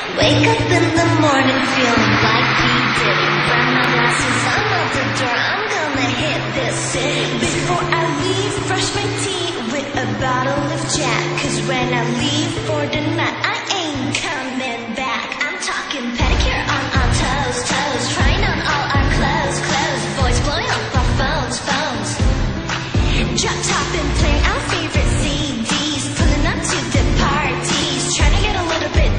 Wake up in the morning feeling like P. Diddy. Grab my glasses, I'm out the door, I'm gonna hit this city. Before I leave, brush my teeth with a bottle of Jack. Cause when I leave for the night, I ain't coming back. I'm talking pedicure on our toes, toes. Trying on all our clothes, clothes. Voice blowing off our phones, phones. Drop top and playing our favorite CDs. Pulling up to the parties, trying to get a little bit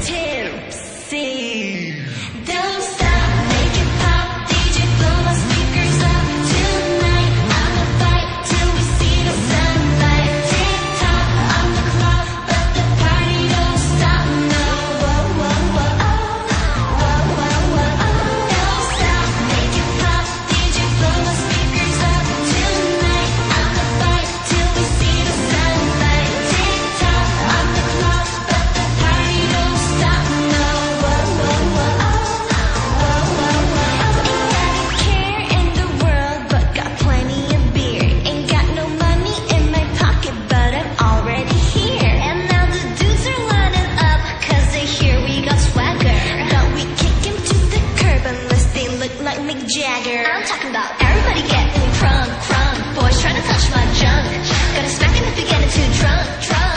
tipsy. Don't stop, make it pop, DJ blow my speakers up tonight. I'ma fight till we see the sunlight. Tik Tok on the clock, but the party don't stop. No, whoa, whoa, whoa, whoa, whoa, whoa, whoa. Don't stop, make it pop, DJ blow my speakers up tonight. I'ma fight till we see the sunlight. Tik Tok on the clock, but the party don't stop. No, whoa, whoa, whoa, whoa, whoa, whoa. Ain't got a care in the world, but got plenty of beer. Ain't got no money in my pocket, but I'm already here. And now the dudes are lining up, cause they hear we got swagger. But we kick him to the curb unless they look like Mick Jagger. I'm talking about everybody getting crunk, crunk. Boys trying to touch my junk. Gonna smack him if we getting too drunk, drunk.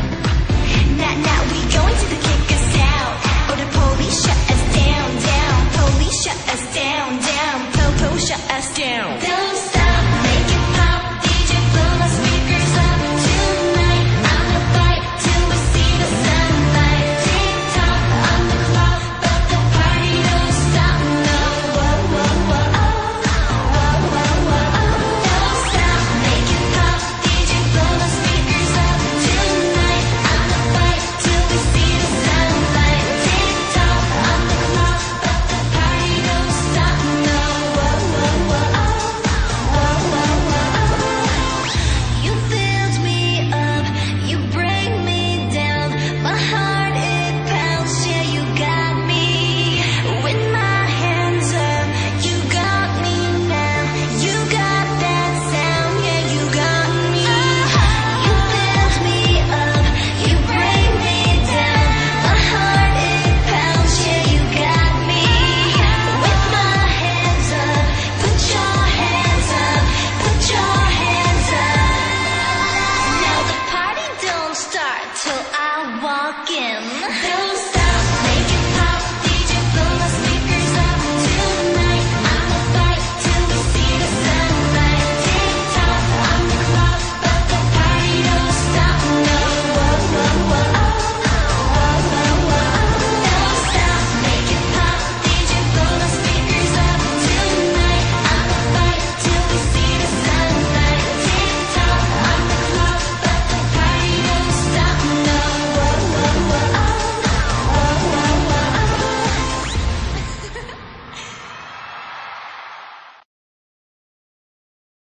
Now we going to the kick us out. Or the police shut us down, down. Police shut us down, down. Po shut us down. Don't stop, make it pop, DJ blow my speakers up tonight. I'ma fight till we see the sunlight. Tik Tok on the clock, but the party don't stop. No, whoa, whoa, whoa, whoa, whoa, whoa. Don't stop, make it pop, DJ blow my speakers up tonight. I'ma fight till we see the sunlight. Tik Tok on the clock, but the party don't stop. No, whoa, whoa, whoa, whoa, whoa, whoa. You build me up, you break me down. My heart it pounds, yeah, you got me. With my hands up, you got me now. You got that sound, yeah, you got me. You build me up, you break me down. My heart it pounds, yeah, you got me. With my hands up, put your hands up, put your hands up. Now the party don't start till I walk in.